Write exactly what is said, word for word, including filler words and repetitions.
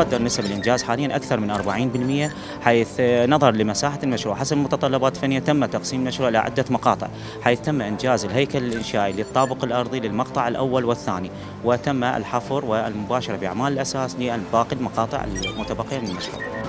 تقدر نسب الإنجاز حاليا أكثر من أربعين بالمئة، حيث نظرا لمساحة المشروع حسب المتطلبات الفنية تم تقسيم المشروع إلى عدة مقاطع، حيث تم إنجاز الهيكل الإنشائي للطابق الأرضي للمقطع الأول والثاني، وتم الحفر والمباشرة بأعمال الأساس لباقي المقاطع المتبقية من المشروع.